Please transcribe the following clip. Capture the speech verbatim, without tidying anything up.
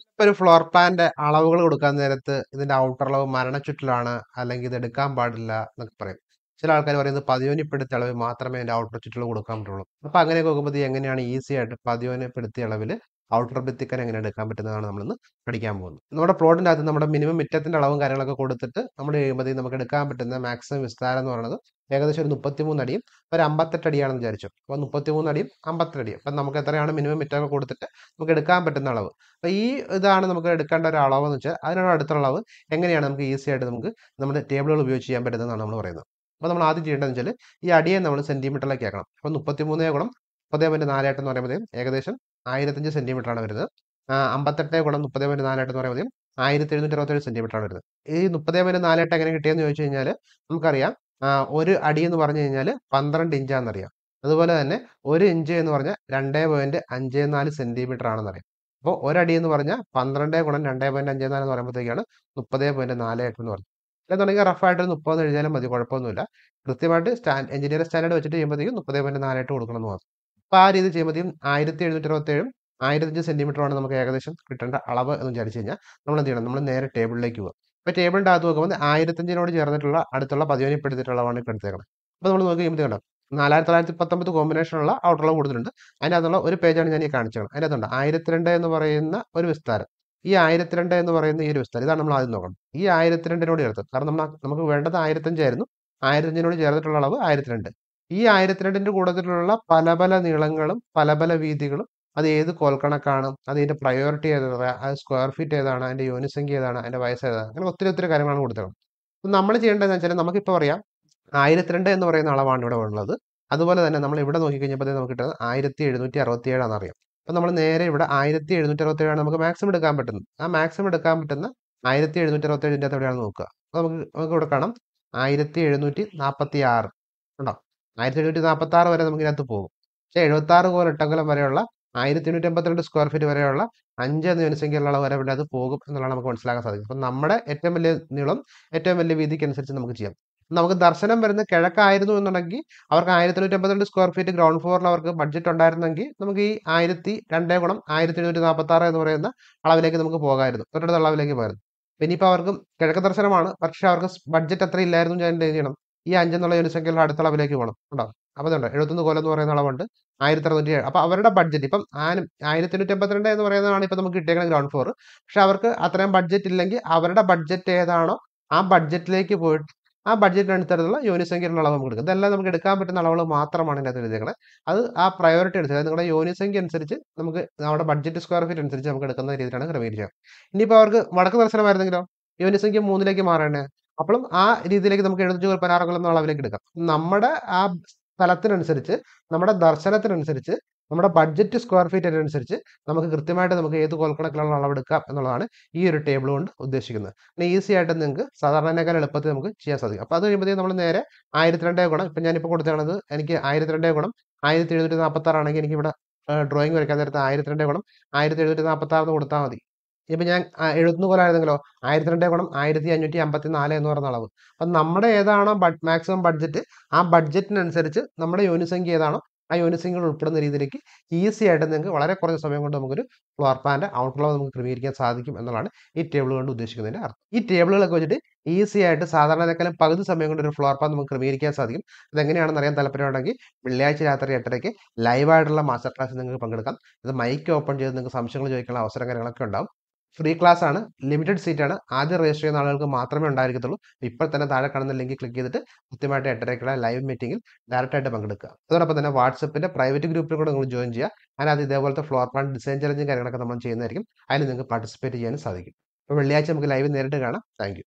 ഇപ്പൊ ഒരു ഫ്ലോർ പ്ലാന്റെ അളവുകൾ കൊടുക്കാൻ നേരത്ത് ഇതിന്റെ ഔട്ടർ അളവ് മരണച്ചുറ്റിലാണ് അല്ലെങ്കിൽ ഇത് എടുക്കാൻ പാടില്ല എന്നൊക്കെ പറയും. ചില ആൾക്കാർ പറയുന്നത് പതിയോനിപ്പെടുത്തിയ അളവ് മാത്രമേ അതിന്റെ ഔട്ടർ ചുറ്റിൽ കൊടുക്കാൻ പറ്റുള്ളൂ. അപ്പൊ അങ്ങനെയൊക്കെ നോക്കുമ്പോൾ ഇത് എങ്ങനെയാണ് ഈസി ആയിട്ട് പതിയോനിപ്പെടുത്തിയ അളവിൽ ഔട്ടർ ഭിത്തിക്കൻ എങ്ങനെ എടുക്കാൻ പറ്റുന്നതാണ് നമ്മളിന്ന് പഠിക്കാൻ പോകുന്നത്. നമ്മുടെ പ്ലോട്ടിന്റെ അകത്ത് നമ്മുടെ മിനിമം മിറ്റത്തിന്റെ അളവും കാര്യങ്ങളൊക്കെ കൊടുത്തിട്ട് നമ്മൾ കഴിയുമ്പോൾ നമുക്ക് എടുക്കാൻ പറ്റുന്ന മാക്സിമം വിസ്താരം എന്ന് പറയുന്നത് ഏകദേശം ഒരു മുപ്പത്തിമൂന്ന് അടിയും ഒരു അമ്പത്തെട്ട് അടിയാണെന്ന് വിചാരിച്ചു. അപ്പോൾ മുപ്പത്തിമൂന്ന് അടിയും അമ്പത്തെട്ട് അടിയും അപ്പം നമുക്ക് എത്രയാണ് മിനിമം മിറ്റമൊക്കെ കൊടുത്തിട്ട് നമുക്ക് എടുക്കാൻ പറ്റുന്ന അളവ്. അപ്പോൾ ഈ ഇതാണ് നമുക്ക് എടുക്കേണ്ട ഒരു അളവ് എന്ന് വെച്ചാൽ അതിനോട് അടുത്തുള്ള അളവ് എങ്ങനെയാണ് നമുക്ക് ഈസി ആയിട്ട് നമുക്ക് നമ്മുടെ ടേബിളുകൾ ഉപയോഗിച്ച് ചെയ്യാൻ പറ്റുന്നതാണ് നമ്മൾ പറയുന്നത്. അപ്പോൾ നമ്മൾ ആദ്യം ചെയ്യേണ്ടതെന്ന് വെച്ചാൽ ഈ അടിയെ നമ്മൾ സെന്റിമീറ്ററിലേക്ക് ആക്കണം. അപ്പോൾ മുപ്പത്തിമൂന്ന് ഗുണം മുപ്പത് പോയിന്റ് നാലായിട്ട് എന്ന് പറയുമ്പോൾ ഏകദേശം ആയിരത്തഞ്ച് സെന്റിമീറ്റർ ആണ് വരുന്നത്. അമ്പത്തെട്ട് ഗുണം മുപ്പത് പോയിന്റ് നാലായിട്ട് എന്ന് പറയുമ്പോൾ ആയിരത്തി എഴുന്നൂറ്റി അറുപത്തേഴ് സെന്റിമീറ്റർ ആണ് വരുന്നത്. ഈ മുപ്പത് പോയിന്റ് നാലായിട്ട് എങ്ങനെ കിട്ടിയെന്ന് ചോദിച്ചു കഴിഞ്ഞാൽ നമുക്കറിയാം ഒരു അടി എന്ന് പറഞ്ഞു കഴിഞ്ഞാൽ പന്ത്രണ്ട് ഇഞ്ചാണെന്നറിയാം. അതുപോലെ തന്നെ ഒരു ഇഞ്ച് എന്ന് പറഞ്ഞാൽ രണ്ട് പോയിന്റ് അഞ്ച് നാല് സെന്റിമീറ്റർ ആണെന്നറിയാം. അപ്പോൾ ഒരടി എന്ന് പറഞ്ഞാൽ പന്ത്രണ്ട് ഗുണം രണ്ട് പോയിന്റ് അഞ്ച് നാല് എന്ന് പറയുമ്പോഴത്തേക്കാണ് മുപ്പത് പോയിന്റ് നാല് എട്ട് എന്ന് പറഞ്ഞത്. അല്ലെന്നുണ്ടെങ്കിൽ റഫായിട്ട് മുപ്പത് എഴുതിയാലും മതി, കുഴപ്പമൊന്നുമില്ല. കൃത്യമായിട്ട് സ്റ്റാൻഡ് എഞ്ചിനീയർ സ്റ്റാൻഡേർഡ് വെച്ചിട്ട് ചെയ്യുമ്പോഴത്തേക്കും മുപ്പത് പോയിന്റ് നാലായിട്ട് കൊടുക്കണം എന്ന് മാത്രം. അപ്പോൾ ആ രീതി ചെയ്യുമ്പോഴത്തേക്കും ആയിരത്തി എഴുന്നൂറ്റി അറുപത്തേഴും ആയിരത്തഞ്ച് സെന്റിമീറ്ററാണ് നമുക്ക് ഏകദേശം കിട്ടേണ്ട അളവ് എന്ന് വിചാരിച്ചു കഴിഞ്ഞാൽ നമ്മൾ എന്ത് ചെയ്യണം? നമ്മൾ നേരെ ടേബിളിലേക്ക് പോകുക. അപ്പോൾ ടേബിളിൻ്റെ അകത്ത് നോക്കുമ്പോൾ ആയിരത്തഞ്ചിനോട് ചേർന്നിട്ടുള്ള അടുത്തുള്ള പതിയോനിപ്പെടുത്തിയിട്ടുള്ള അളവാണ് ഇപ്പോൾ എടുത്തേക്കണം. അപ്പോൾ നമ്മൾ നോക്കി കഴിയുമ്പോൾ കണ്ടോ നാലായിരത്തി തൊള്ളായിരത്തി പത്തൊമ്പത് കോമ്പിനേഷനുള്ള ഔട്ടർ അളവ് കൊടുത്തിട്ടുണ്ട്. അതിനകത്തുള്ള ഒരു പേജാണ് ഞാൻ ഈ കാണിച്ചത്. അതിനകത്തുണ്ട് ആയിരത്തി രണ്ട് എന്ന് പറയുന്ന ഒരു വിസ്താരം. ഈ ആയിരത്തി രണ്ട് എന്ന് പറയുന്ന ഈ ഒരു വിസ്താരം ഇതാണ് നമ്മൾ ആദ്യം നോക്കണം. ഈ ആയിരത്തി രണ്ടിനോട് ചേർത്ത്, കാരണം നമ്മൾ നമുക്ക് വേണ്ടത് ആയിരത്തഞ്ചായിരുന്നു. ആയിരത്തഞ്ചിനോട് ചേർന്നിട്ടുള്ള അളവ് ആയിരത്തി രണ്ട്. ഈ ആയിരത്തി രണ്ടിന്റെ കൂട്ടത്തിലുള്ള പല പല നീളങ്ങളും പല പല വീതികളും അത് ഏത് കോൽക്കണക്കാണ്, അത് ഇതിന്റെ പ്രയോറിറ്റി ഏതാണ്, അത് സ്ക്വയർ ഫീറ്റ് ഏതാണ്, അതിന്റെ യൂണിസംഖ്യ ഏതാണ്, അതിന്റെ വയസ്സ് ഏതാണ്, അങ്ങനെ ഒത്തിരി ഒത്തിരി കാര്യങ്ങളാണ് കൊടുത്തത്. നമ്മൾ ചെയ്യേണ്ടതെന്ന് വെച്ചാൽ നമുക്കിപ്പോൾ അറിയാം ആയിരത്തി രണ്ട് എന്ന് പറയുന്ന അളവാണ് ഇവിടെ ഉള്ളത്. അതുപോലെ തന്നെ നമ്മൾ ഇവിടെ നോക്കിക്കഴിഞ്ഞപ്പോൾ നമുക്ക് കിട്ടുന്നത് ആയിരത്തി എഴുന്നൂറ്റി അറുപത്തി ഏഴാണെന്ന് അറിയാം. അപ്പം നമ്മൾ നേരെ ഇവിടെ ആയിരത്തി എഴുന്നൂറ്റി അറുപത്തി ഏഴാണ് നമുക്ക് മാക്സിമം എടുക്കാൻ പറ്റുന്നത്. ആ മാക്സിമം എടുക്കാൻ പറ്റുന്ന ആയിരത്തി എഴുന്നൂറ്റി അറുപത്തി ഏഴിൻ്റെ അകത്ത് എവിടെയാണെന്ന് നോക്കുക. അപ്പോൾ നമുക്ക് നമുക്ക് ഇവിടെ കാണാം ആയിരത്തി എഴുന്നൂറ്റി നാൽപ്പത്തി ആറ് ഉണ്ടോ. ആയിരത്തി എഴുന്നൂറ്റി നാൽപ്പത്തി ആറ് വരെ നമുക്ക് ഇതിനകത്ത് പോകും. പക്ഷേ എഴുപത്തി ആറ് കോൽ എട്ടംകുലം വരെയുള്ള ആയിരത്തി എണ്ണൂറ്റി എൺപത്തിരണ്ട് സ്ക്വയർ ഫീറ്റ് വരെയുള്ള അഞ്ച് എന്ന യൂണിസംഖ്യയുള്ള അളവ് വരെ ഇവിടെ അത് പോകും എന്നുള്ളതാണ് നമുക്ക് മനസ്സിലാക്കാൻ സാധിക്കും. അപ്പം നമ്മുടെ ഏറ്റവും വലിയ നീളം ഏറ്റവും വലിയ വീതിക്ക് അനുസരിച്ച് നമുക്ക് ചെയ്യാം. നമുക്ക് ദർശനം വരുന്ന കിഴക്കായിരുന്നു എന്നുണ്ടെങ്കിൽ അവർക്ക് ആയിരത്തി എണ്ണൂറ്റി എൺപത്തിരണ്ട് സ്ക്വയർ ഫീറ്റ് ഗ്രൗണ്ട് ഫ്ലോറിൽ അവർക്ക് ബഡ്ജറ്റ് ഉണ്ടായിരുന്നെങ്കിൽ നമുക്ക് ഈ ആയിരത്തി രണ്ടേ ഗുണം ആയിരത്തി എഴുന്നൂറ്റി നാൽപ്പത്തി ആറ് എന്ന് പറയുന്ന അളവിലേക്ക് നമുക്ക് പോകാമായിരുന്നു, തൊട്ടടുത്ത അളവിലേക്ക് പോകായിരുന്നു. പിന്നെ ഇപ്പോൾ അവർക്ക് കിഴക്ക് ദർശനമാണ്, പക്ഷേ അവർക്ക് ബഡ്ജറ്റ് അത്ര ഇല്ലായിരുന്നു. ഞാൻ എന്ത് ചെയ്യണം? ഈ അഞ്ചെന്നുള്ള യൂണിസംഖ്യയുള്ള അടുത്ത അളവിലേക്ക് പോകണം. ഉണ്ടാവും. അപ്പോൾ അതുണ്ട് എഴുപത്തൊന്ന് കോലം എന്ന് പറയുന്ന അളവുണ്ട്, ആയിരത്തി അറുന്നൂറ്റി ഏഴ്. അപ്പോൾ അവരുടെ ബഡ്ജറ്റ് ഇപ്പം ആനും ആയിരത്തി എണ്ണൂറ്റി എൺപത്തിരണ്ട് എന്ന് പറയുന്നതാണ് ഇപ്പം നമുക്ക് കിട്ടിയേക്കുന്ന ഗ്രൗണ്ട് ഫ്ലോർ. പക്ഷെ അവർക്ക് അത്രയും ബഡ്ജറ്റ് ഇല്ലെങ്കിൽ അവരുടെ ബഡ്ജറ്റ് ഏതാണോ ആ ബഡ്ജറ്റിലേക്ക് പോയിട്ട് ആ ബഡ്ജറ്റിനനുസരിച്ചുള്ള യൂണിസംഖ്യയുള്ള അളവ് നമുക്ക് എടുക്കും. ഇതെല്ലാം നമുക്ക് എടുക്കാൻ പറ്റുന്ന അളവുകൾ മാത്രമാണ് ഇതിനകത്ത് എഴുതിയേക്കുന്നത്. അത് ആ പ്രയോറിറ്റി അനുസരിച്ച്, അതായത് നിങ്ങളുടെ യൂണിസംഖ്യ അനുസരിച്ച് നമുക്ക് നമ്മുടെ ബഡ്ജറ്റ് സ്ക്വയർ ഫീറ്റ് അനുസരിച്ച് നമുക്ക് എടുക്കുന്ന രീതിയിലാണ് ക്രമീകരിക്കുക. ഇനിയിപ്പോൾ അവർക്ക് വടക്ക് ദർശനമായിരുന്നെങ്കിലോ യൂണിസംഖ്യ മൂന്നിലേക്ക് മാറേണ്ടേ, അപ്പോഴും ആ രീതിയിലേക്ക് നമുക്ക് എഴുന്നൂറ്റി പതിനാറ് കൊല്ലം എന്നുള്ള അളവിലേക്ക് എടുക്കാം. നമ്മുടെ ആ സ്ഥലത്തിനനുസരിച്ച്, നമ്മുടെ ദർശനത്തിനനുസരിച്ച്, നമ്മുടെ ബഡ്ജറ്റ് സ്ക്വയർ ഫീറ്റ് അനുസരിച്ച് നമുക്ക് കൃത്യമായിട്ട് നമുക്ക് ഏത് കോൽക്കണക്കിലുള്ള അളവെടുക്കാം എന്നുള്ളതാണ് ഈ ഒരു ടേബിൾ കൊണ്ട് ഉദ്ദേശിക്കുന്നത്. പിന്നെ ഈസി ആയിട്ട് നിങ്ങൾക്ക് സാധാരണക്കാൾ എളുപ്പത്തിൽ നമുക്ക് ചെയ്യാൻ സാധിക്കും. അപ്പോൾ അത് കഴിയുമ്പോഴത്തേക്കും നമ്മൾ നേരെ ആയിരത്തി രണ്ടേ ഗുണം ഇപ്പം ഞാനിപ്പോൾ കൊടുത്തത് എനിക്ക് ആയിരത്തി രണ്ടേ ഗുണം ആയിരത്തി എഴുന്നൂറ്റി നാൽപ്പത്തി ആറാണെങ്കിൽ എനിക്ക് ഇവിടെ ഡ്രോയിങ് വരയ്ക്കാൻ നേരത്തെ ആയിരത്തി രണ്ടേ ഗുണം ആയിരത്തി എഴുന്നൂറ്റി നാൽപ്പത്തി ആറ് കൊടുത്താൽ മതി. ഇപ്പം ഞാൻ എഴുപത്തൊന്ന് കൊല്ലമായിരുന്നെങ്കിലോ ആയിരത്തി രണ്ടേ ഗുണം ആയിരത്തി അഞ്ഞൂറ്റി അമ്പത്തി നാല് എന്ന് പറയുന്ന അളവ്. അപ്പം നമ്മുടെ ഏതാണോ മാക്സിമം ബഡ്ജറ്റ് ആ ബഡ്ജറ്റിനനുസരിച്ച് നമ്മുടെ യൂണിസംഖ്യ ഏതാണോ ആ യൂണിസംഖ്യകൾ ഉൾപ്പെടുന്ന രീതിയിലേക്ക് ഈസി ആയിട്ട് നിങ്ങൾക്ക് വളരെ കുറഞ്ഞ സമയം കൊണ്ട് നമുക്കൊരു ഫ്ലോർ പ്ലാന്റെ ഔട്ട്ലോ നമുക്ക് ക്രമീകരിക്കാൻ സാധിക്കും എന്നുള്ളതാണ് ഈ ടേബിൾ കൊണ്ട് ഉദ്ദേശിക്കുന്നതിന്റെ അർത്ഥം. ഈ ടേബിളുകളൊക്കെ വെച്ചിട്ട് ഈസി ആയിട്ട് സാധാരണക്കാലം പകുതി സമയം കൊണ്ട് ഒരു ഫ്ലോർ പ്ലാൻ നമുക്ക് ക്രമീകരിക്കാൻ സാധിക്കും. ഇതെങ്ങനെയാണെന്ന് അറിയാൻ താല്പര്യമുണ്ടെങ്കിൽ വെള്ളിയാഴ്ച രാത്രി എട്ടരയ്ക്ക് ലൈവായിട്ടുള്ള മാസ്റ്റർ ക്ലാസ്സിൽ നിങ്ങൾക്ക് പങ്കെടുക്കാം. ഇത് മൈക്ക് ഓപ്പൺ ചെയ്ത് നിങ്ങൾക്ക് സംശയങ്ങൾ ചോദിക്കാനുള്ള അവസരം കാര്യങ്ങളൊക്കെ ഉണ്ടാവും. ഫ്രീ ക്ലാസ് ആണ്, ലിമിറ്റഡ് സീറ്റ് ആണ്. ആദ്യം രജിസ്റ്റർ ചെയ്യുന്ന ആളുകൾക്ക് മാത്രമേ ഉണ്ടായിരിക്കത്തുള്ളൂ. ഇപ്പോൾ തന്നെ താഴെ കാണുന്ന ലിങ്കിൽ ക്ലിക്ക് ചെയ്തിട്ട് കൃത്യമായിട്ട് എട്ടരയ്ക്കുള്ള ലൈവ് മീറ്റിംഗിൽ ഡയറക്റ്റ് ആയിട്ട് പങ്കെടുക്കുക. അതോടൊപ്പം തന്നെ വാട്സപ്പിന്റെ പ്രൈവറ്റ് ഗ്രൂപ്പിൽ കൂടെ നിങ്ങൾ ജോയിൻ ചെയ്യുക. അതിനകത്ത് ഇതേപോലത്തെ ഫ്ലോർ പ്ലാൻ ഡിസൈൻ ചലഞ്ചും കാര്യങ്ങളൊക്കെ നമ്മൾ ചെയ്യുന്നതായിരിക്കും. അതിൽ നിങ്ങൾക്ക് പാർട്ടിസിപ്പേറ്റ് ചെയ്യാനും സാധിക്കും. അപ്പോൾ വെള്ളിയാഴ്ച നമുക്ക് ലൈവ് നേരിട്ട് കാണാം. താങ്ക്